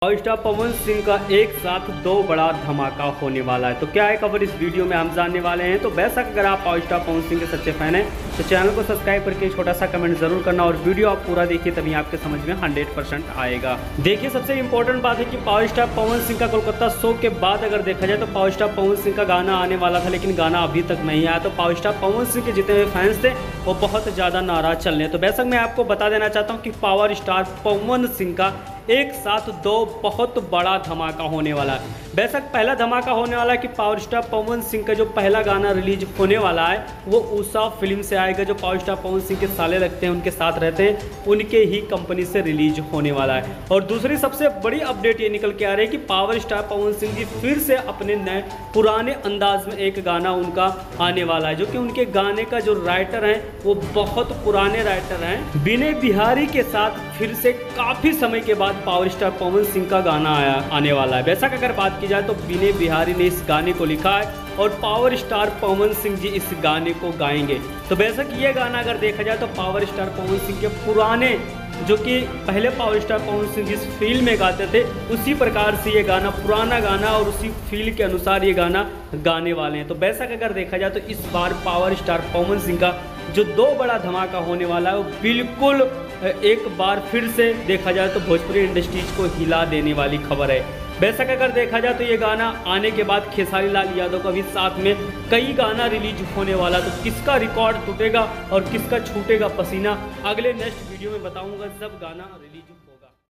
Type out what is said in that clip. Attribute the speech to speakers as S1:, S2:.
S1: Power star Pawan Singh का एक साथ दो बड़ा धमाका होने वाला है। तो क्या है खबर, इस वीडियो में हम जानने वाले हैं। तो बेशक अगर आप पावर स्टार पवन सिंह के सच्चे फैन हैं तो चैनल को सब्सक्राइब करके छोटा सा कमेंट जरूर करना और वीडियो आप पूरा देखिए, तभी आपके समझ में 100% आएगा। देखिए, सबसे इंपॉर्टेंट बात है कि पावर स्टार पवन सिंह का कोलकाता शो के बाद अगर देखा जाए तो पावर स्टार पवन सिंह का गाना आने वाला था, लेकिन गाना अभी तक नहीं आया। तो पावर स्टार पवन सिंह के जितने भी फैंस थे वो बहुत ज़्यादा नाराज चल रहे हैं। तो बेशक मैं आपको बता देना चाहता हूँ कि पावर स्टार पवन सिंह का एक साथ दो बहुत बड़ा धमाका होने वाला है। बेशक पहला धमाका होने वाला है कि पावर स्टार पवन सिंह का जो पहला गाना रिलीज होने वाला है वो उषा फिल्म से आएगा। जो पावर स्टार पवन सिंह के साले लगते हैं, उनके साथ रहते हैं, उनके ही कंपनी से रिलीज होने वाला है। और दूसरी सबसे बड़ी अपडेट ये निकल के आ रही है कि पावर स्टार पवन सिंह जी फिर से अपने नए पुराने अंदाज में एक गाना उनका आने वाला है, जो कि उनके गाने का जो राइटर हैं वो बहुत पुराने राइटर हैं, विनय बिहारी के साथ फिर से काफ़ी समय के बाद पावर स्टार पवन सिंह का गाना आने वाला है। बेशक अगर बात की जाए तो विनय बिहारी ने इस गाने को लिखा है और पावर स्टार पवन सिंह जी इस गाने को गाएंगे। तो बेशक ये गाना अगर देखा जाए तो पावर स्टार पवन सिंह के पुराने, जो कि पहले पावर स्टार पवन सिंह जिस फील में गाते थे उसी प्रकार से ये गाना, पुराना गाना और उसी फील के अनुसार ये गाना गाने वाले हैं। तो बेशक अगर देखा जाए तो इस बार पावर स्टार पवन सिंह का जो दो बड़ा धमाका होने वाला है वो बिल्कुल एक बार फिर से देखा जाए तो भोजपुरी इंडस्ट्रीज को हिला देने वाली खबर है। बेशक अगर देखा जाए तो ये गाना आने के बाद खेसारी लाल यादव का भी साथ में कई गाना रिलीज होने वाला, तो किसका रिकॉर्ड टूटेगा और किसका छूटेगा पसीना, अगले नेक्स्ट वीडियो में बताऊंगा जब गाना रिलीज